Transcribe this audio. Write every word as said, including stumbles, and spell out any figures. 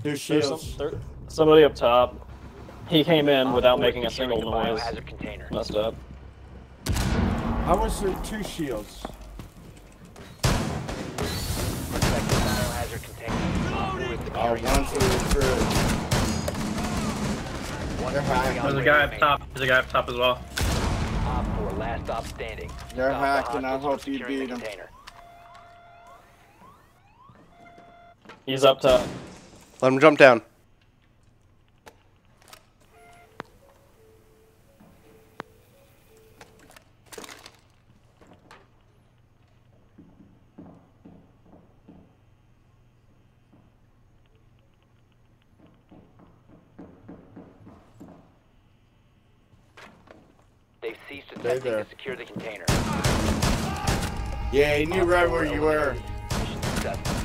Two There's shields. some, there, somebody up top. He came in without making a single noise. Messed up. How was there two shields? Oh, one for the fridge. They're hacked. There's a guy up top. There's a guy up top as well. Last stop standing. They're hacked, and I hope you beat them. He's up top. Let him jump down. They've ceased Stay attempting there. to secure the container. Yeah, he knew right where you were. Mission successful.